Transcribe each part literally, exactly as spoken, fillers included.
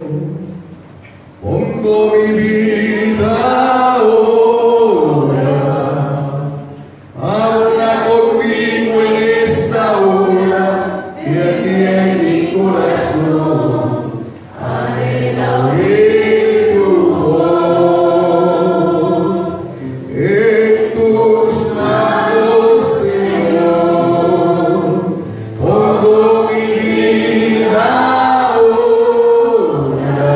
Pongo mi vida ahora, habla conmigo en esta hora y aquí en mi corazón anhelaré tu voz. En tus manos, Señor, pongo mi vida ahora.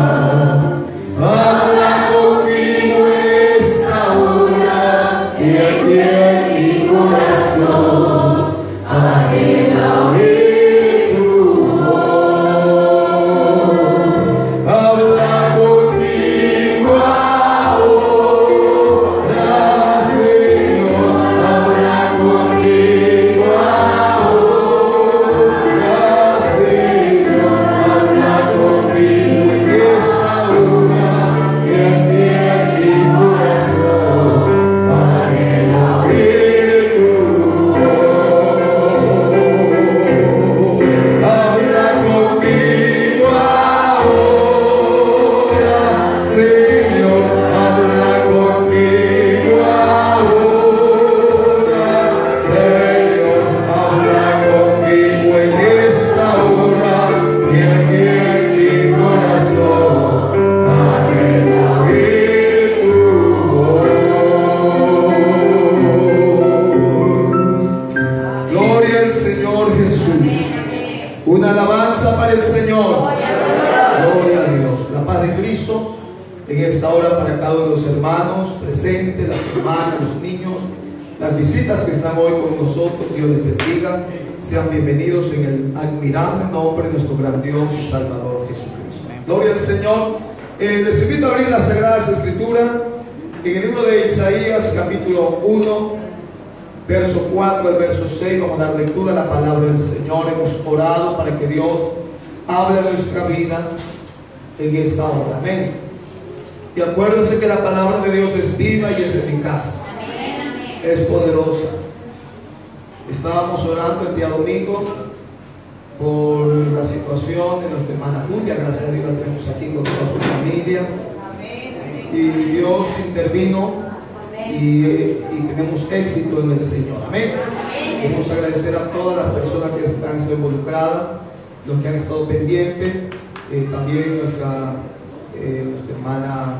Habla conmigo en esta hora y aquí en mi corazón anhelaré tu voz. Habla conmigo ahora, Señor. Habla conmigo ahora, Señor. Habla conmigo en esta hora y aquí en mi corazón anhelaré tu voz. Habla conmigo ahora, Señor. Habla conmigo ahora, Señor. Habla conmigo en esta hora y aquí en mi corazón anhelaré tu voz. Gloria al Señor Jesús. Una alabanza para el Señor. Gloria a Dios. La paz de Cristo en esta hora para cada uno de los hermanos presentes, las hermanas, los niños, las visitas que están hoy con nosotros. Dios les bendiga. Sean bienvenidos en el admirable nombre de nuestro gran Dios y Salvador Jesucristo. Gloria al Señor. Eh, les invito a abrir las Sagradas Escrituras en el libro de Isaías, capítulo uno, verso cuatro al verso seis. Vamos a dar lectura a la palabra del Señor. Hemos orado para que Dios hable a nuestra vida en esta hora. Amén. Y acuérdense que la palabra de Dios es viva y es eficaz. Es poderosa. Estábamos orando el día domingo por la situación de nuestra hermana Julia. Gracias a Dios la tenemos aquí con toda su familia. Y Dios intervino y, y tenemos éxito en el Señor. Amén. Queremos agradecer a todas las personas que han estado involucradas, los que han estado pendientes, eh, también nuestra, eh, nuestra hermana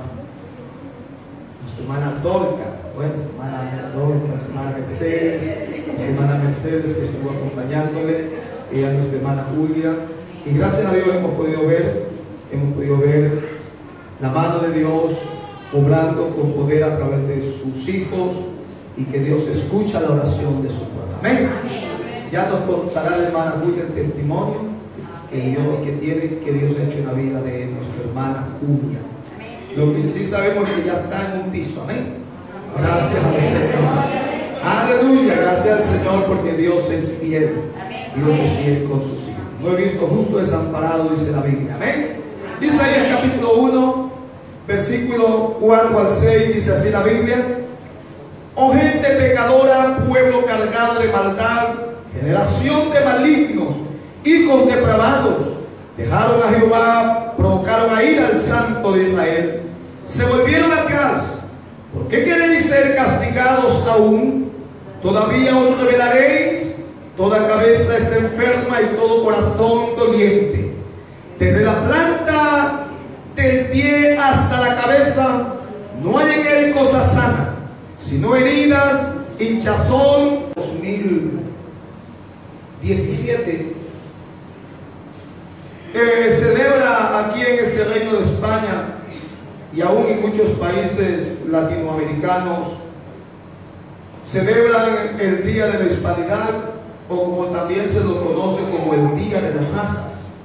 nuestra hermana Dorca, bueno, nuestra hermana Dorca, nuestra hermana Mercedes, nuestra hermana Mercedes que estuvo acompañándole, y a nuestra hermana Julia. Y gracias a Dios hemos podido ver, hemos podido ver la mano de Dios obrando con poder a través de sus hijos, y que Dios escucha la oración de su pueblo. Amén. Ya nos contará la hermana Julia el testimonio que, Dios, que tiene que Dios ha hecho en la vida de nuestra hermana Julia. Lo que sí sabemos es que ya está en un piso. Amén. Gracias al Señor. Aleluya. Gracias al Señor porque Dios es fiel. Dios es fiel con sus hijos. No he visto justo desamparado, dice la Biblia. Amén. Dice ahí el capítulo uno, versículo cuatro al seis, dice así la Biblia: oh gente pecadora, pueblo cargado de maldad, generación de malignos, hijos depravados, dejaron a Jehová, provocaron a ira al Santo de Israel, se volvieron atrás. ¿Por qué queréis ser castigados aún? ¿Todavía os rebelaréis? Toda cabeza está enferma y todo corazón doliente. Desde la planta del pie hasta la cabeza no hay en él cosa sana, sino heridas, hinchazón. dos mil diecisiete eh, celebra aquí en este reino de España y aún en muchos países latinoamericanos, celebran el Día de la Hispanidad, o como también se lo conoce como el Día de las Razas.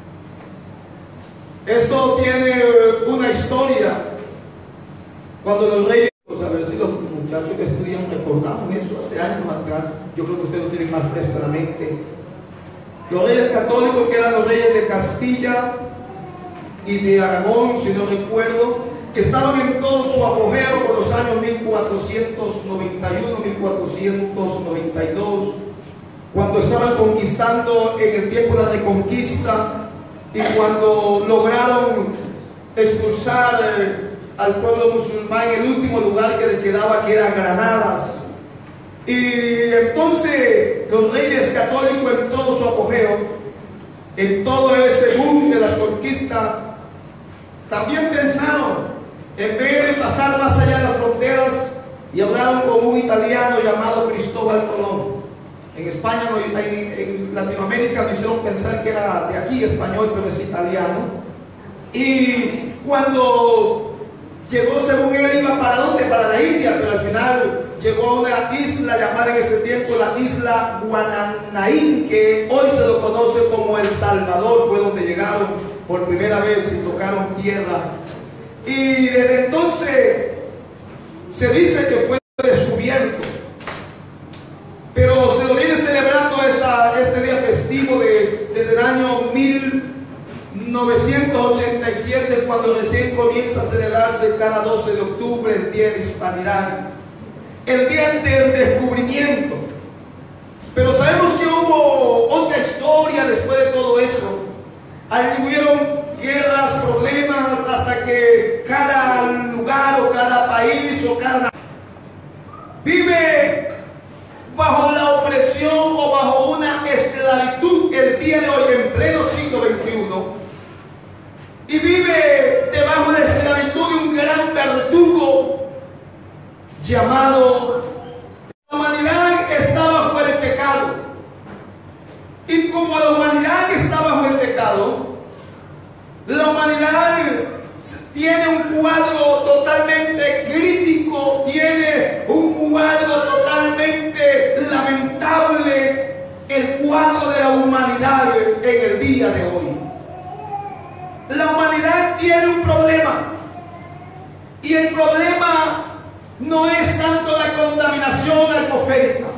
Esto tiene una historia. Cuando los reyes, pues a ver si los muchachos que estudian recordamos eso hace años atrás, yo creo que ustedes lo tienen más fresco en la mente. Los reyes católicos, que eran los reyes de Castilla y de Aragón, si no recuerdo, que estaban en todo su apogeo por los años mil cuatrocientos noventa y uno, mil cuatrocientos noventa y dos, cuando estaban conquistando en el tiempo de la Reconquista y cuando lograron expulsar eh, al pueblo musulmán en el último lugar que le quedaba, que era Granadas, y entonces los reyes católicos en todo su apogeo, en todo ese boom de las conquistas, también pensaron, en vez de pasar más allá de las fronteras, y hablaron con un italiano llamado Cristóbal Colón. En España, no, en, en Latinoamérica nos hicieron pensar que era de aquí español, pero es italiano. Y cuando llegó, según él, iba para dónde, para la India, pero al final llegó a una isla llamada en ese tiempo la isla Guananaín, que hoy se lo conoce como El Salvador. Fue donde llegaron por primera vez y tocaron tierra. Y desde entonces se dice que fue descubierto, pero se lo viene celebrando esta, este día festivo de, desde el año mil novecientos ochenta y siete, cuando recién comienza a celebrarse cada doce de octubre, el Día de Hispanidad, el Día del Descubrimiento. Pero sabemos que hubo otra historia después de todo eso. Hubieron guerras, problemas, hasta que cada lugar o cada país o cada vive bajo la opresión o bajo una esclavitud el día de hoy, en pleno siglo veintiuno, y vive debajo de la esclavitud de un gran verdugo llamado la humanidad. Está bajo el pecado, y como la humanidad está bajo el pecado, la humanidad tiene un cuadro totalmente crítico, tiene un cuadro totalmente lamentable, el cuadro de la humanidad en el día de hoy. La humanidad tiene un problema, y el problema no es tanto la contaminación atmosférica,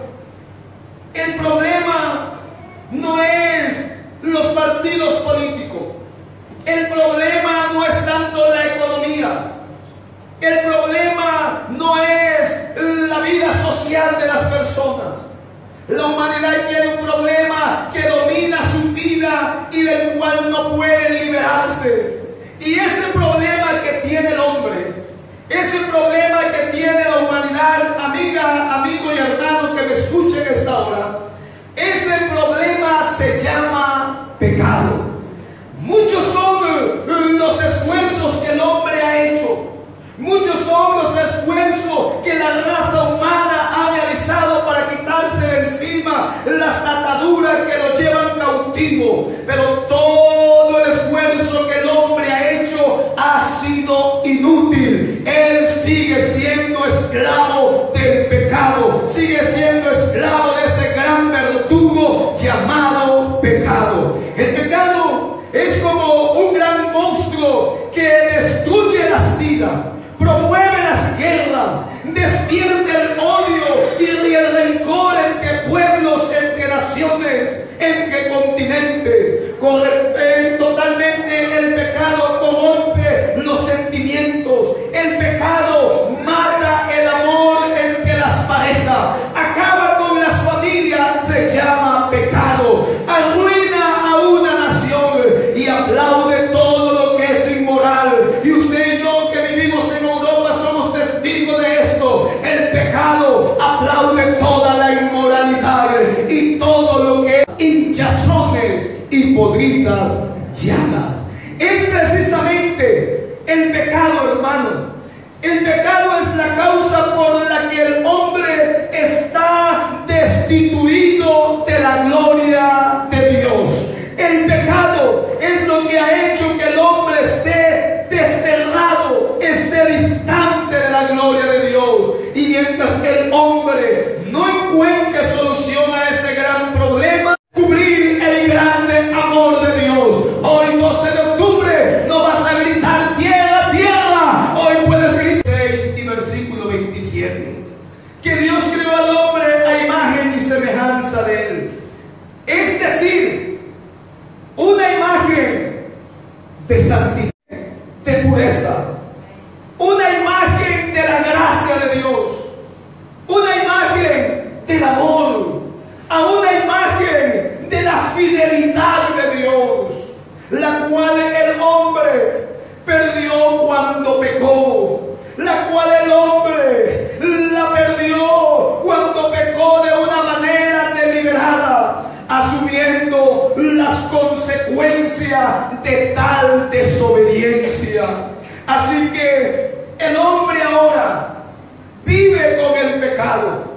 el problema no es los partidos políticos, el problema no es tanto la economía, el problema no es la vida social de las personas. La humanidad tiene un problema que domina su vida y del cual no puede liberarse. Y ese problema que tiene el hombre, ese problema que tiene la humanidad, amiga, amigo y hermano que me escuchen en esta hora, ese problema se llama pecado. Muchos son los esfuerzos que el hombre ha hecho, muchos son los esfuerzos que la raza humana ha realizado para quitarse de encima las ataduras que lo llevan cautivo, pero todo el esfuerzo que el hombre ha hecho ha sido inútil. Él sigue siendo esclavo del pecado, sigue siendo esclavo de ese gran verdugo llamado pecado. El pecado es como un gran monstruo que destruye las vidas, promueve las guerras, despierta el odio y el rencor entre pueblos, entre naciones, entre continentes. Corre, totalmente el pecado corrompe los sentimientos, el pecado mata el amor entre las parejas, acaba con las familias, se llama pecado, arruina a una nación y aplaude todo lo que es inmoral. Y usted y yo que vivimos en Europa somos testigos de esto. El pecado aplaude toda la inmoralidad y todo lo que es hinchazones y podridas llagas. Es precisamente el pecado, hermano. El pecado es la causa por la que el hombre está destituido de la gloria de Dios. El pecado es lo que ha hecho que el hombre esté desterrado, esté distante de la gloria de Dios. Y mientras el hombre no encuentre solución a ese gran problema, descubrir el grande amor de Dios. Hoy doce de octubre no vas a gritar tierra, tierra. Hoy puedes gritar seis y versículo veintisiete. Que Dios creó al hombre a imagen y semejanza de él. Es decir, una imagen de santidad, de pureza, una imagen de la gracia de Dios, una imagen del amor, a una imagen de la fidelidad de Dios, la cual cuando pecó, la cual el hombre la perdió cuando pecó de una manera deliberada, asumiendo las consecuencias de tal desobediencia. Así que el hombre ahora vive con el pecado.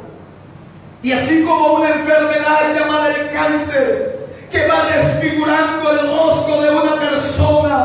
Y así como una enfermedad llamada el cáncer, que va desfigurando el rostro de una persona,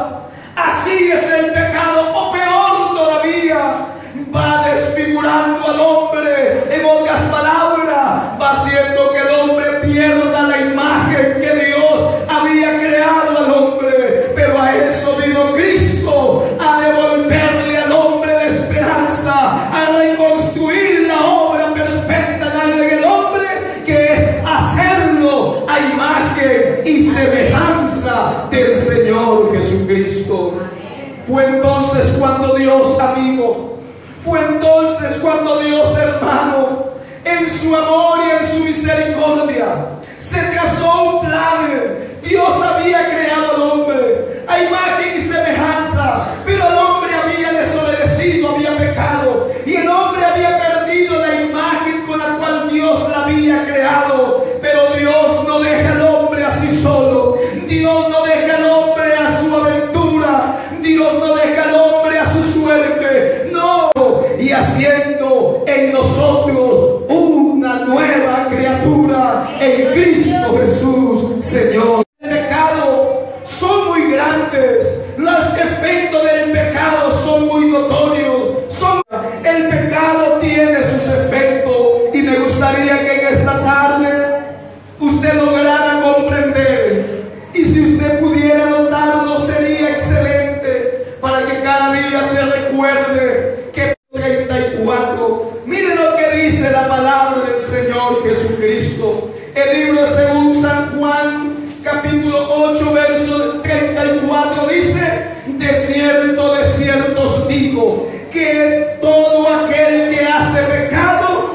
así es el pecado, o peor todavía, va desfigurando al hombre. En otras palabras, va haciendo que el hombre pierda la imagen que Dios había creado al hombre. Pero a eso vino Cristo, a devolverle al hombre la esperanza, a reconstruir la obra perfecta en el hombre, que es hacerlo a imagen y semejanza del Señor Jesucristo. Fue entonces cuando Dios, amigo, fue entonces cuando Dios, hermano, en su amor y en su misericordia, se trazó un plan. Dios había creado al hombre a imagen y semejanza, pero el hombre había desobedecido, había pecado, y el hombre había perdido la imagen con la cual Dios la había creado. Pero Dios no deja al hombre así solo. Dios no deja al hombre a su aventura. Dios no deja al hombre a su suerte. No. Y haciendo en nosotros una nueva criatura en Cristo Jesús, Señor. El pecado son muy grandes. Los efectos del pecado son muy notorios. Son... El pecado tiene sus efectos. Y me gustaría que en esta tarde usted lograra comprender. Y si usted pudiera notarlo, sería excelente, para que cada día se recuerde que treinta y cuatro, mire lo que dice la palabra del Señor Jesucristo. El libro según San Juan, capítulo ocho, verso treinta y cuatro, dice: de cierto, de cierto os digo, que todo aquel que hace pecado,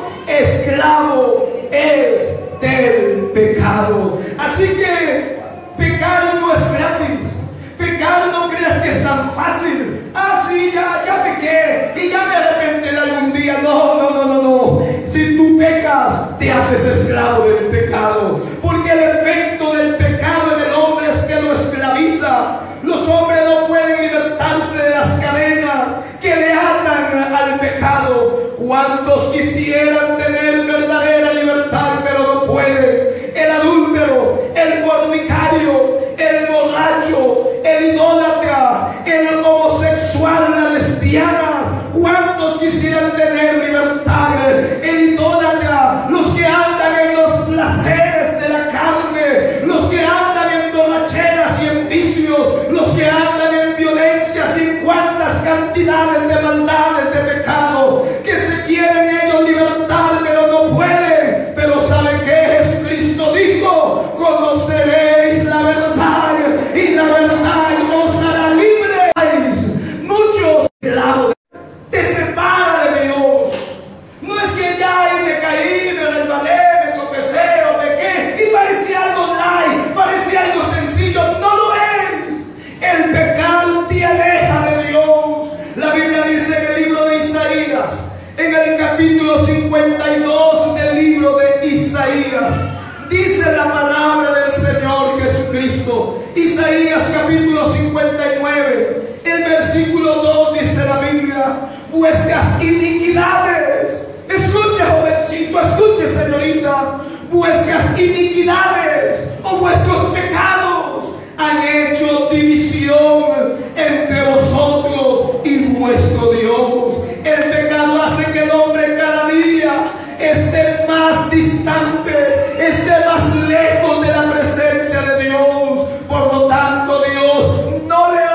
esclavo es del pecado. Así que pecar no es gratis. Pecar no creas que es tan fácil. Ah, sí, ya, ya pequé y ya me arrepentiré algún día. No, no, no, no, no. Si tú pecas, te haces esclavo del pecado. Porque el efecto del pecado en el hombre es que lo esclaviza. Los hombres no pueden libertarse de las cadenas que le atan al pecado. ¿Cuántos quisieran tener verdadera libertad, pero no pueden? El adúltero, el fornicario, el borracho, el idólatra, el homosexual, la lesbiana. ¿Cuántos quisieran tener libertad? El idólatra, los que andan en los placeres de la carne, los que andan en borracheras y en vicios, los que andan en violencia, sin cuantas cantidades de maldades, de pecado, que se quieren ellos libertar, pero no pueden. Pero ¿sabe qué? Jesucristo dijo: conoceréis la verdad, y la verdad os hará libres. Muchos esclavos te separa de Dios. No es que ya me caí, me resbalé, me tropecé o pequé y parecía algo light, parecía algo sencillo. No lo es. El pecado te aleja de Dios. La Biblia dice en el libro de Isaías, en el capítulo cincuenta y dos del libro de Isaías, dice la palabra del Señor Jesucristo. Isaías capítulo cincuenta y nueve, el versículo dos, dice la Biblia: vuestras iniquidades, escuche jovencito, escuche señorita, vuestras iniquidades o vuestros pecados han hecho división entre vosotros y vuestro Dios. El pecado hace que el hombre cada día esté más distante, esté más lejos de la presencia de Dios. Por lo tanto, Dios no le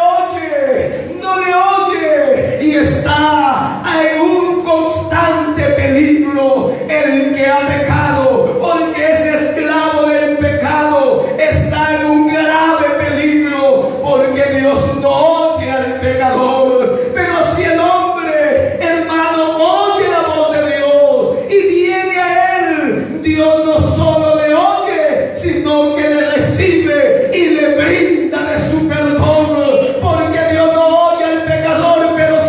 oye, no le oye, y está en un constante peligro. El que ha pecado o el que es esclavo del pecado está en un grave peligro, porque Dios no oye al pecador. Pero si el hombre, hermano, oye la voz de Dios y viene a él, Dios no solo le oye, sino que le recibe y le brinda de su perdón. Porque Dios no oye al pecador, pero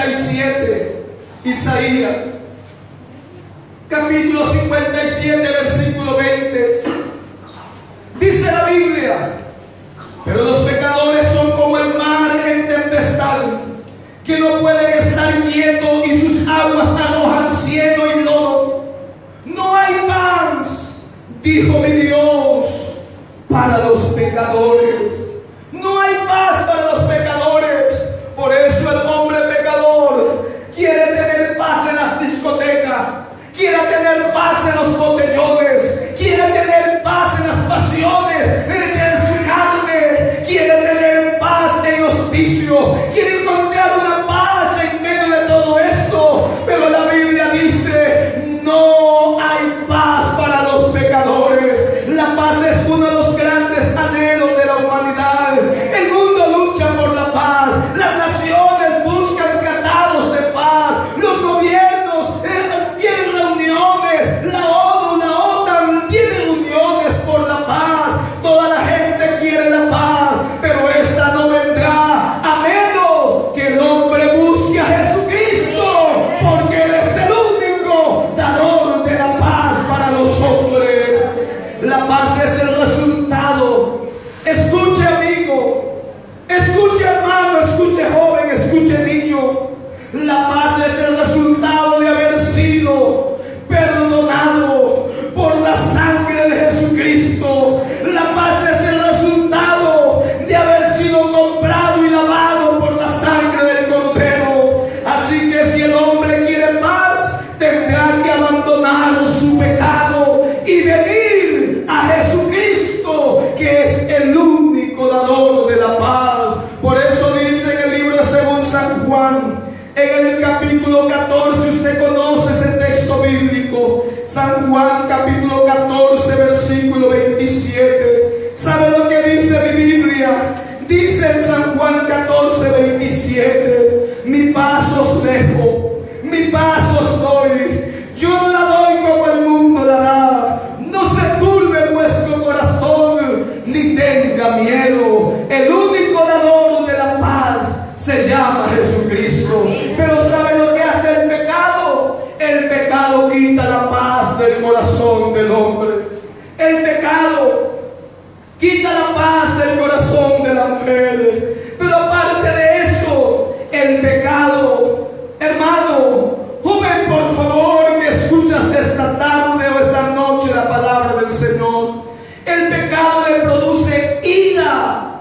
cincuenta y siete, Isaías, capítulo cincuenta y siete, versículo veinte, dice la Biblia: pero los pecadores son como el mar en tempestad, que no pueden estar quietos y sus aguas arrojan cieno y lodo. No hay paz, dijo mi Dios, para los pecadores. No hay paz para los pecadores. Por eso el hombre pecador quiere tener paz en las discotecas, quiere tener paz en los botellones, quiere tener paz en las pasiones de su carne, quiere tener paz en los vicios, quiere encontrar una paz en medio de todo esto. Pero la Biblia dice: no hay paz para los pecadores. La paz es uno de los grandes anhelos de la humanidad. El mundo lucha por la paz, las naciones buscan tratados de paz, los gobiernos eh, tienen reuniones, la ONU, la OTAN tienen uniones por la paz. Toda la gente quiere la paz, pero esta no vendrá a menos que el hombre busque a Jesucristo, porque Él es el único dador de la paz para los hombres. La paz es el resultado. Escuche, amigo, escuche, hermano, escuche, joven, escuche, niño. La paz es el resultado de haber sido perdonado por la sangre de Jesucristo. La paz es el resultado de haber sido comprado y lavado por la sangre del Cordero. Así que si el hombre quiere paz, tendrá que abandonar su pecado y venir a Jesucristo, que es el único dador de la paz. Por eso dice en el libro según San Juan, en el capítulo catorce, usted conoce ese texto bíblico, San Juan capítulo catorce, versículo veintisiete. ¿Sabe lo que dice mi Biblia? Dice en San Juan catorce, veintisiete: mi paz os dejo, mi paz os doy. Yo no la doy como el mundo la da. No se turbe vuestro corazón, ni tenga miedo. El único dador de la paz se llama Jesucristo. Pero ¿sabe lo que hace el pecado? El pecado quita la paz del corazón del hombre. El pecado quita la paz del corazón de la mujer. Pero aparte de eso, el pecado, hermano, joven, por favor, que escuchas esta tarde o esta noche la palabra del Señor, el pecado le produce ira,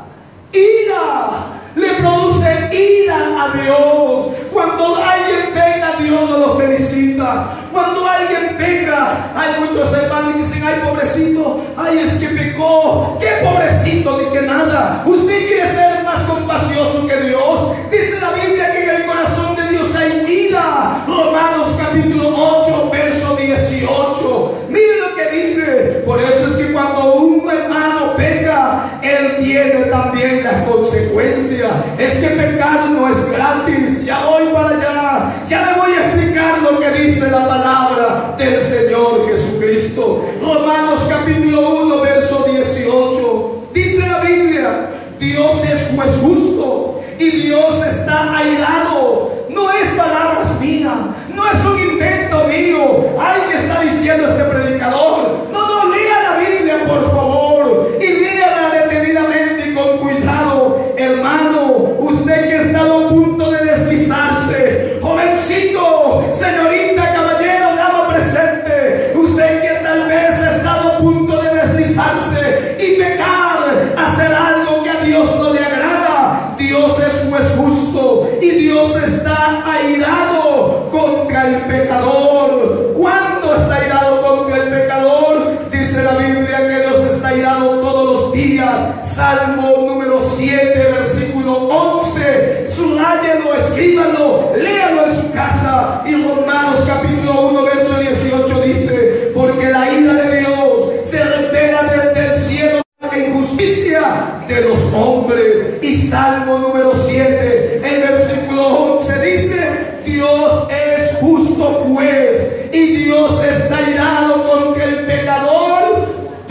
ira, le produce ira a Dios. Cuando alguien peca, Dios no lo felicita. Cuando alguien peca, hay muchos hermanos que dicen: ay, pobrecito, ay, es que pecó, qué pobrecito, ni que nada. Usted quiere ser más compasivo que Dios. Dice la Biblia que en el corazón de Dios hay ira. Romanos capítulo ocho, verso dieciocho. Mire lo que dice. Por eso es que cuando un hermano peca, él tiene también las consecuencias. Es que pecar no es gratis. Ya voy para allá, ya le voy a explicar lo que dice la palabra del Señor Jesucristo. Romanos capítulo uno, verso dieciocho. Dice la Biblia: Dios es juez justo y Dios está airado. No es palabras mías, no es un invento mío. Ay, ¿qué está diciendo este predicador? No, no, lea la Biblia, por favor, y léala detenidamente y con cuidado. Hermano, usted que ha estado a punto de deslizarse, jovencito, señorita, caballero, dama presente, usted que tal vez ha estado a punto de deslizarse y pecar, hacer algo que a Dios no le agrada. Dios es juez justo y Dios está airado contra el pecador. ¿Cuándo está airado contra el pecador? Dice la Biblia que Dios está airado todos los días. Salmo número siete, versículo once. Subrayelo, escríbalo, léalo en su casa. Y Romanos capítulo uno, verso dieciocho dice: porque la ira de Dios se revela desde el cielo la injusticia de los hombres. Y Salmo número siete, el versículo once dice: Dios es justo juez y Dios está irado contra el pecador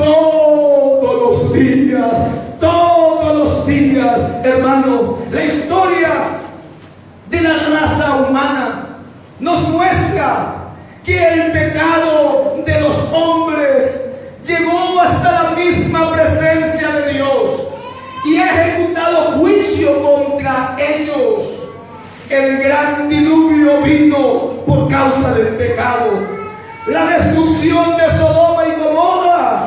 todos los días, todos los días. Hermano, la historia de la raza humana humana nos muestra que el pecado de los hombres llegó hasta la misma presencia de Dios y ha ejecutado juicio contra ellos. El gran diluvio vino por causa del pecado. La destrucción de Sodoma y Gomorra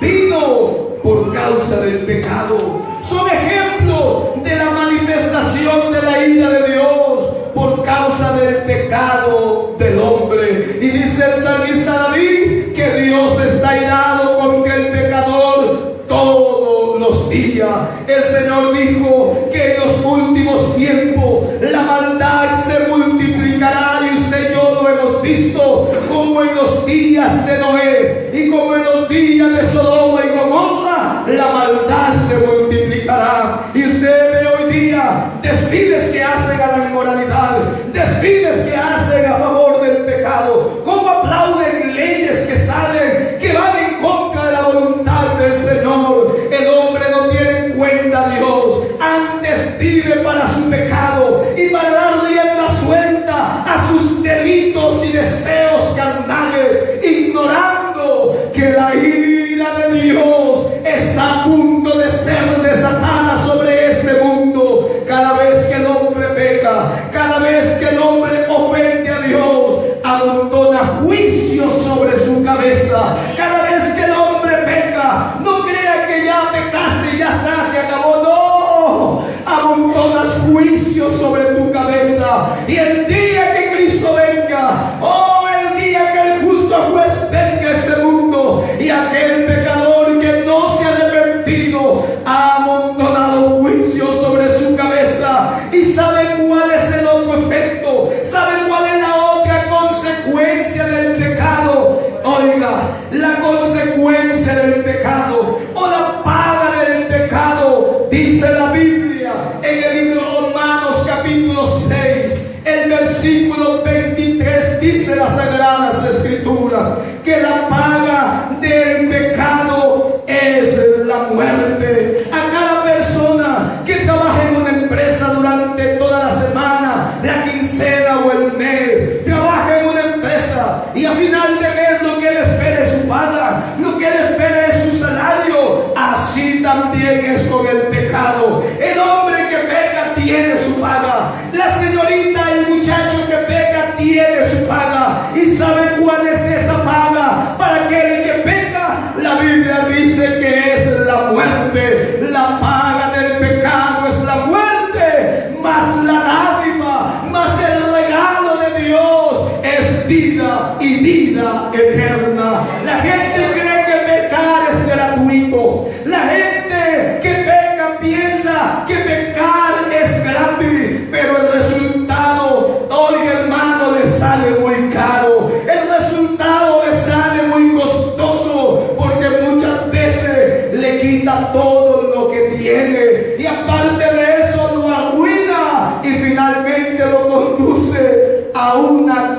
vino por causa del pecado. Son ejemplos de la manifestación de la ira de Dios por causa del pecado del hombre. Y dice el salmista David que Dios está irado contra el pecador todos los días. El Señor dijo que en los últimos tiempos la maldad se multiplicará, y usted y yo lo hemos visto, como en los días de Noé y como en los días de Sodoma y Gomorra. La maldad se multiplicará, y usted ve hoy día desfiles que hacen a la inmoralidad, desfiles que hacen a favor del pecado, como aplauden leyes que salen, que van en contra de la voluntad del Señor. El hombre no tiene en cuenta a Dios, antes vive para su pecado y para dar rienda suelta a sus delitos y deseos carnales, ignorando que la ira de Dios está a punto de ser desatada sobre este mundo. Cada vez que el hombre peca, cada vez que el hombre ofende a Dios, amontona juicio sobre su cabeza. Cada vez que el hombre peca, no crea que ya pecaste y ya está, se acabó. No, amontonas juicio sobre tu cabeza. Y el día que Cristo venga, oh, el día que el justo juez venga a este mundo, y aquel pecador que no se ha arrepentido ha amontonado juicio sobre su cabeza. ¿Y sabe cuál es el otro efecto? ¿Sabe cuál es la otra consecuencia del pecado? Oiga, la consecuencia del pecado, o la paga del pecado, dice la Biblia en el libro de Romanos capítulo seis, el versículo veintitrés, dice las Sagradas Escrituras que la paga del pecado es la muerte. A cada persona que trabaja en una empresa durante toda la semana, la quincena o el mes, trabaja en una empresa y a final de mes lo que le espera es su paga, lo que le espera es su salario. Así también es con el pecado. El hombre que peca tiene su paga, la señorita, el muchacho que peca tiene su paga. ¿Y sabe cuál es esa paga? Para aquel que peca, la Biblia dice que es la muerte. La paga del pecado es la muerte, más la dádiva, más el regalo de Dios es vida y vida eterna. La gente cree que pecar es gratuito. La gente que peca piensa que pecar es gratis, pero el resultado, hoy hermano, le sale muy caro. El resultado le sale muy costoso, porque muchas veces le quita todo lo que tiene, y aparte de eso lo arruina y finalmente lo conduce a una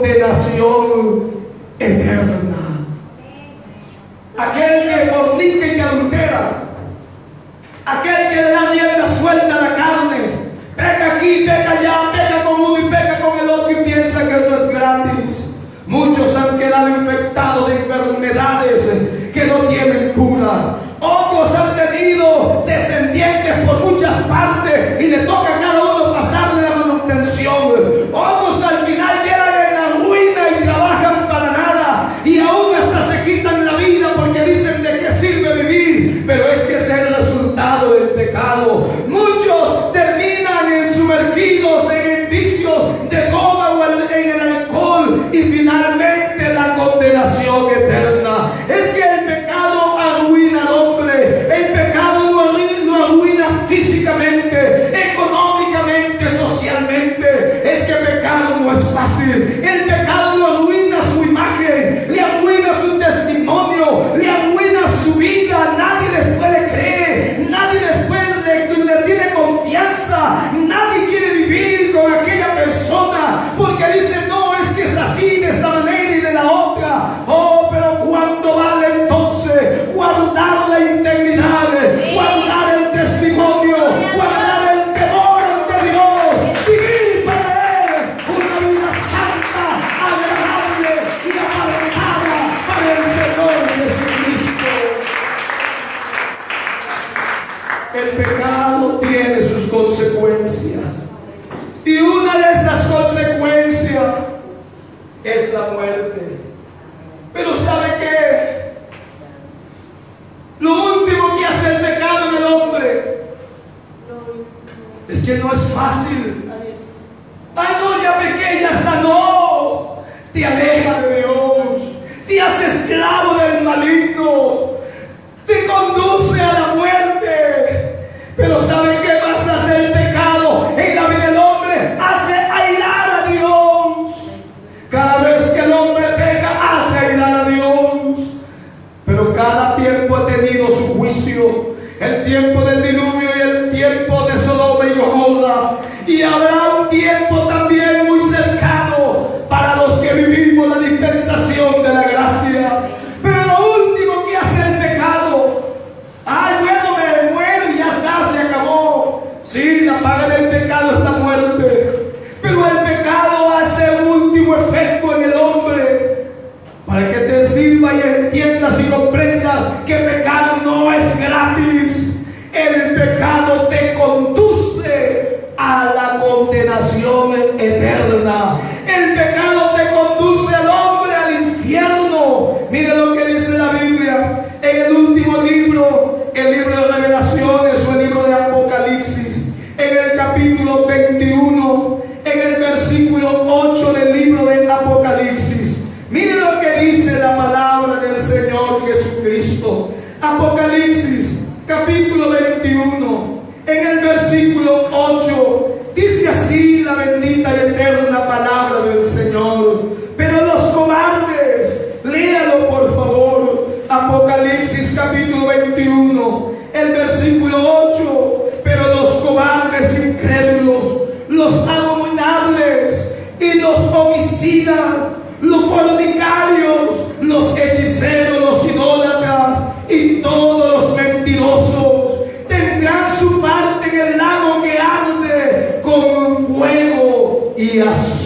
condenación eterna. Aquel que fornica y que adultera, aquel que le da rienda suelta a la carne, peca aquí, peca allá, peca con uno y peca con el otro y piensa que eso es gratis. Muchos han quedado infectados de enfermedades que no tienen cura. Otros han tenido descendientes por muchas partes y le toca a cada uno pasarle la manutención. Otros al final quedan en la ruina y trabajan para nada, y aún hasta se quitan la vida porque dicen de qué sirve vivir. Pero es que ese es el resultado del pecado. Muchos terminan sumergidos en el vicio de droga o en el alcohol, y finalmente la condenación eterna. Es que el pecado arruina al hombre. El pecado lo arruina, lo arruina físicamente, económicamente, socialmente. Es que pecar Y una de esas consecuencias es la muerte. Pero ¿sabe qué? Lo último que hace el pecado en el hombre es que no es fácil. Ay, no, ya pequeña hasta no. Te aleja de Dios, te hace esclavo del maligno, te conduce a la muerte. Pero ¿sabe qué más hace el pecado en la vida del hombre? Hace airar a Dios. Cada vez que el hombre peca, hace airar a Dios. Pero cada tiempo ha tenido su juicio. El tiempo del diluvio y el tiempo de Sodoma y Gomorra. Y habrá un tiempo también muy cercano para los que vivimos la dispensación de la gracia. Pero lo último que hace el pecado, ay, bueno, me muero y ya está, se acabó. Sí, la paga del pecado es la muerte. Pero el pecado hace un último efecto en el hombre, para que te sirva y entiendas y comprendas que el pecado no es gratis. El pecado te conduce a la condenación eterna. El pecado te conduce al hombre al infierno. Mire lo que dice la Biblia en el último libro, el libro de Revelaciones o el libro de Apocalipsis, en el capítulo veintiuno, en el versículo ocho del libro de Apocalipsis. Mire lo que dice la palabra del Señor Jesucristo. Apocalipsis capítulo veintiuno, en el versículo ocho, dice así la bendita y eterna palabra del Señor. Pero los cobardes, léalo por favor, Apocalipsis capítulo veintiuno, el versículo ocho. Pero los cobardes incrédulos, los abominables y los homicidas, los fornicarios, los hechiceros, los idólatras y todos los mentirosos tendrán su parte en el lago que arde con fuego y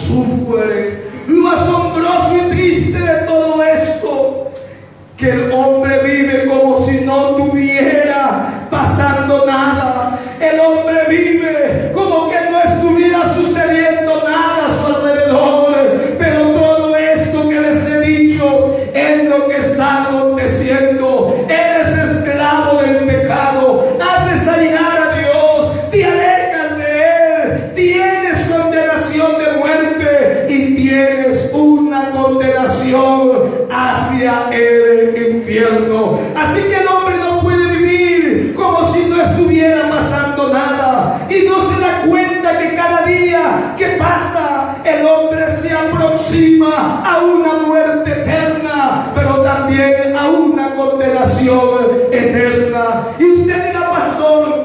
azufre. Lo asombroso y triste de todo esto, que el hombre vive como si no tuviera pasando nada. El hombre vive como que no estuviera sucediendo nada a su alrededor. Pero todo esto que les he dicho es lo que está aconteciendo. Eres esclavo del pecado, haces airar a Dios, te alejas de Él, tienes condenación de muerte y tienes una condenación hacia el infierno. Así que el hombre no puede vivir como si no estuviera pasando nada, y no se da cuenta que cada día que pasa el hombre se aproxima a una muerte eterna, pero también a una condenación eterna. Y usted dirá, pastor,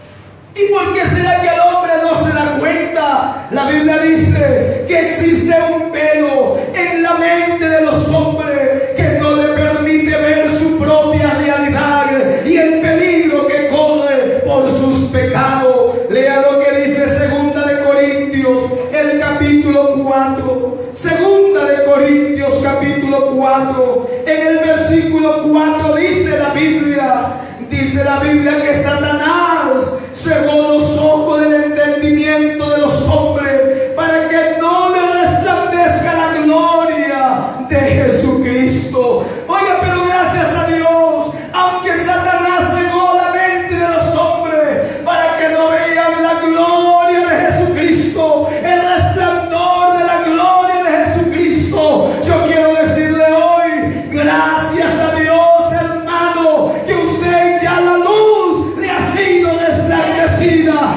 ¿y por qué será que el hombre no se da cuenta? La Biblia dice que existe un velo en la mente de los hombres que no le permite ver su propia realidad y el peligro que corre por sus pecados. Lea lo que dice Segunda de Corintios, el capítulo cuatro. Segunda de Corintios, capítulo cuatro. En el versículo cuatro dice la Biblia, dice la Biblia que Satanás cegó los ojos del entendimiento de los hombres para que no le resplandezca la gloria de Jesucristo. Oiga, pero gracias a Dios, aunque Satanás cegó la mente de los hombres para que no vean la gloria de Jesucristo, el resplandor de la gloria de Jesucristo, yo quiero decirle hoy, gracias a Dios, hermano, que usted ya la luz le ha sido resplandecida.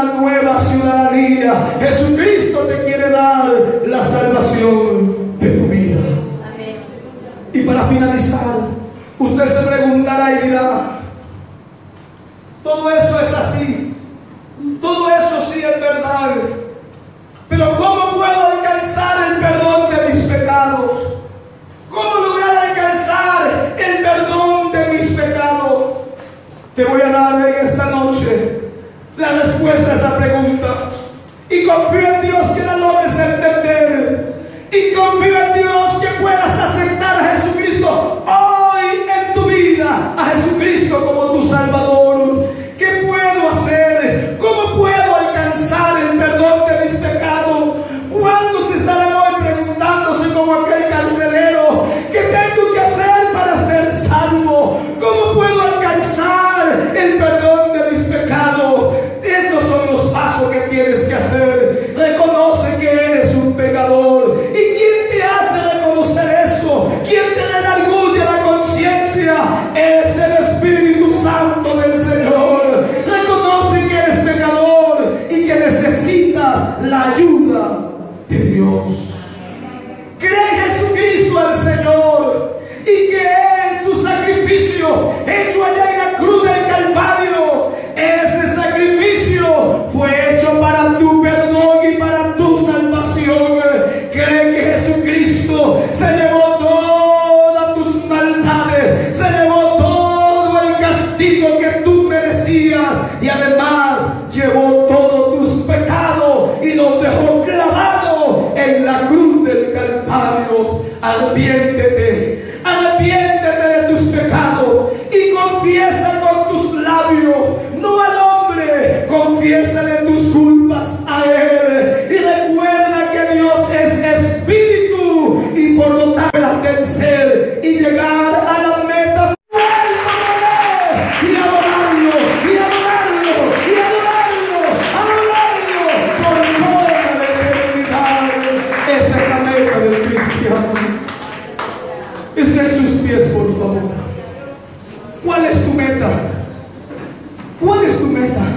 una nueva ciudadanía. Jesucristo te quiere dar la salvación de tu vida. Amén. Y para finalizar, usted se preguntará y dirá: todo eso es así, todo eso sí es verdad, pero ¿cómo puedo alcanzar el perdón de mis pecados? ¿Cómo lograr alcanzar el perdón de mis pecados? Te voy a dar en esta noche la respuesta a esa pregunta. Y confío en Dios que la logres entender. Y confío en Dios que puedas aceptar a Jesucristo hoy en tu vida, a Jesucristo como tu Salvador. ¿Qué puedo hacer? ¿Cómo puedo alcanzar el perdón de mis pecados? ¿Cuántos estarán hoy preguntándose como aquel carcelero: ¿qué tengo que hacer para ser salvo? ¿Cómo puedo alcanzar el perdón de mis pecados? Estos son los pasos que tienes que hacer. Reconoce que eres un pecador. ¿Y quién te hace reconocer eso? ¿Quién te redarguye la conciencia? Es el Espíritu Santo del Señor. Reconoce que eres pecador y que necesitas la ayuda de Dios. Cree en Jesucristo el Señor y que en su sacrificio hecho allá en la cruz del Calvario, ese sacrificio fue hecho para tu perdón y para tu salvación. Cree que Jesucristo se llevó todas tus maldades, se llevó todo el castigo que tú merecías y además llevó todos tus pecados y los dejó clavados en la cruz del Calvario. Arrepiéntete, arrepiéntete de tus pecados y confiesa con tus labios, no al hombre, confiésale tus culpas a Él. Y recuerda que Dios es espíritu y por lo tanto puedas vencer y llegar a la meta y adorarlo, y adorarlo, y adorarlo, adorarlo por toda la eternidad. Esa es la meta del cristiano. Esté en sus pies, por favor. ¿Cuál es tu meta? ¿Cuál es tu meta?